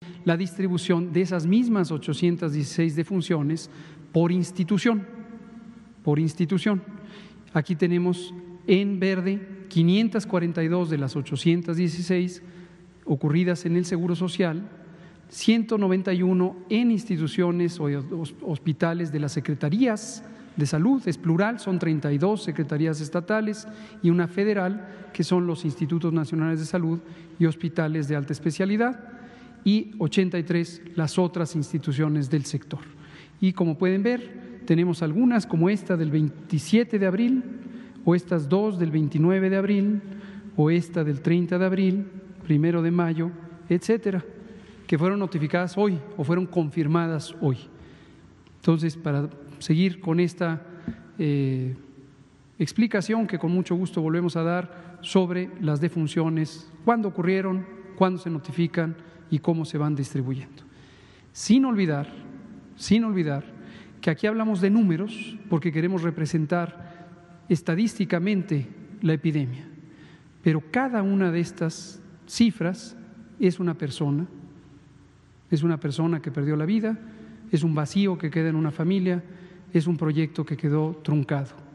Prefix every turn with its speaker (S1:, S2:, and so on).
S1: la distribución de esas mismas 816 defunciones por institución. Aquí tenemos en verde 542 de las 816 ocurridas en el Seguro Social, 191 en instituciones o hospitales de las secretarías de salud, es plural, son 32 secretarías estatales y una federal, que son los Institutos Nacionales de Salud y hospitales de alta especialidad, y 83 las otras instituciones del sector. Y como pueden ver, tenemos algunas como esta del 27 de abril, o estas dos del 29 de abril, o esta del 30 de abril, 1 de mayo, etcétera, que fueron notificadas hoy o fueron confirmadas hoy. Entonces, para seguir con esta explicación que con mucho gusto volvemos a dar sobre las defunciones, cuándo ocurrieron, cuándo se notifican y cómo se van distribuyendo. Sin olvidar que aquí hablamos de números porque queremos representar estadísticamente la epidemia, pero cada una de estas cifras es una persona que perdió la vida, es un vacío que queda en una familia, es un proyecto que quedó truncado.